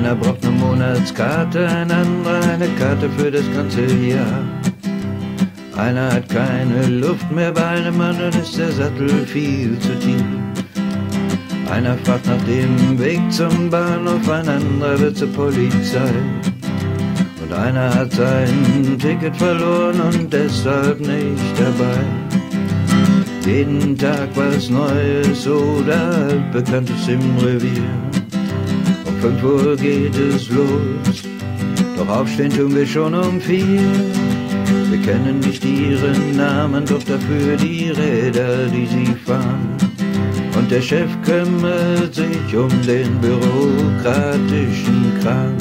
Einer braucht eine Monatskarte, ein anderer eine Karte für das ganze Jahr. Einer hat keine Luft mehr bei einem anderen, ist der Sattel viel zu tief. Einer fragt nach dem Weg zum Bahnhof, ein anderer wird zur Polizei. Und einer hat sein Ticket verloren und deshalb nicht dabei. Jeden Tag was Neues oder Altbekanntes im Revier. Um 5 Uhr geht es los, doch aufstehen tun wir schon um 4. Wir kennen nicht ihren Namen, doch dafür die Räder, die sie fahren. Und der Chef kümmert sich um den bürokratischen Kram.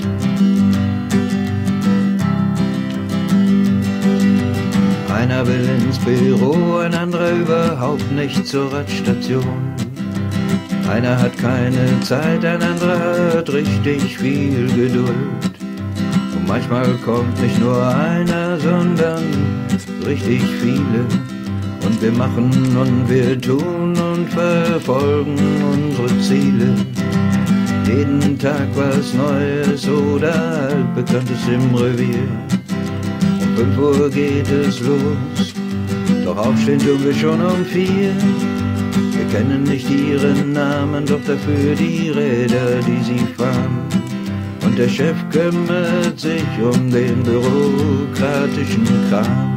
Einer will ins Büro, ein anderer überhaupt nicht zur Radstation. Einer hat keine Zeit, ein anderer hat richtig viel Geduld. Und manchmal kommt nicht nur einer, sondern richtig viele. Und wir machen und wir tun und verfolgen unsere Ziele. Jeden Tag was Neues oder Altbekanntes im Revier. Um 5 Uhr geht es los, doch aufstehen tun wir schon um 4. Wir kennen nicht ihren Namen, doch dafür die Räder, die sie fahren. Und der Chef kümmert sich um den bürokratischen Kram.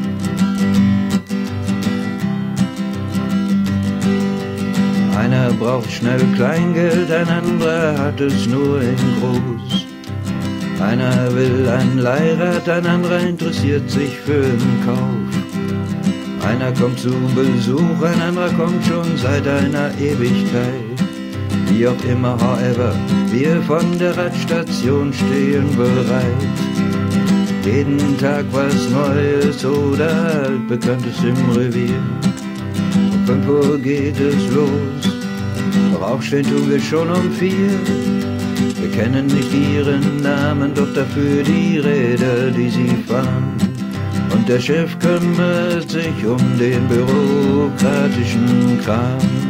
Einer braucht schnell Kleingeld, ein anderer hat es nur in groß. Einer will ein Leihrad, ein anderer interessiert sich für den Kauf. Einer kommt zu Besuch, ein anderer kommt schon seit einer Ewigkeit. Wie auch immer, however, wir von der Radstation stehen bereit. Jeden Tag was Neues oder Altbekanntes im Revier. Um 5 Uhr geht es los, doch aufstehen tun wir schon um 4. Wir kennen nicht ihren Namen, doch dafür die Räder, die sie fahren. Und der Chef kümmert sich um den bürokratischen Kram.